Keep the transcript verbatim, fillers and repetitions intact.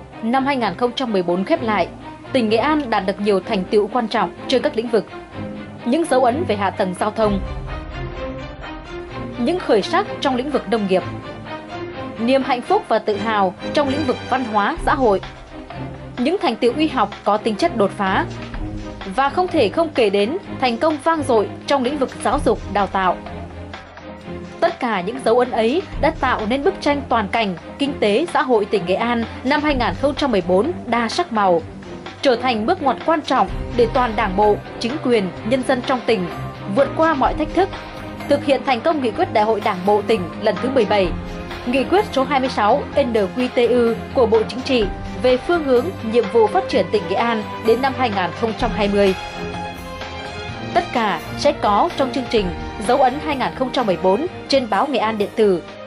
Năm hai nghìn không trăm mười bốn khép lại, tỉnh Nghệ An đạt được nhiều thành tựu quan trọng trên các lĩnh vực. Những dấu ấn về hạ tầng giao thông, những khởi sắc trong lĩnh vực nông nghiệp, niềm hạnh phúc và tự hào trong lĩnh vực văn hóa xã hội, những thành tựu y học có tính chất đột phá, và không thể không kể đến thành công vang dội trong lĩnh vực giáo dục đào tạo. Tất cả những dấu ấn ấy đã tạo nên bức tranh toàn cảnh kinh tế xã hội tỉnh Nghệ An năm hai nghìn không trăm mười bốn đa sắc màu, trở thành bước ngoặt quan trọng để toàn Đảng bộ, chính quyền, nhân dân trong tỉnh vượt qua mọi thách thức, thực hiện thành công nghị quyết Đại hội Đảng bộ tỉnh lần thứ mười bảy, nghị quyết số hai mươi sáu N Q T U của Bộ Chính trị về phương hướng, nhiệm vụ phát triển tỉnh Nghệ An đến năm hai nghìn không trăm hai mươi. Tất cả sẽ có trong chương trình Dấu ấn hai nghìn không trăm mười bốn trên báo Nghệ An điện tử